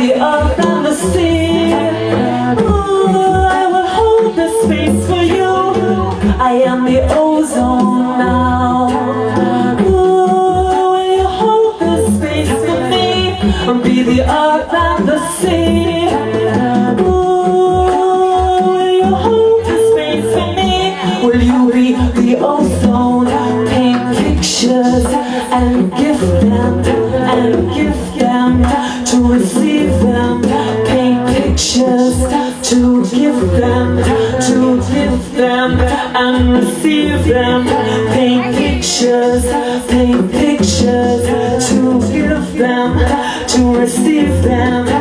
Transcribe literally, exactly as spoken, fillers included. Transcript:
the earth and the sea. Ooh, I will hold the space for you. I am the ozone now. Ooh, will you hold the space for me? And be the earth and the sea. Ooh, will you hold the space for me? Will you be the ozone? Paint pictures and gift them, and give them to receive them. Paint pictures to give them, to give them and receive them. Paint pictures, paint pictures to give them, to receive them.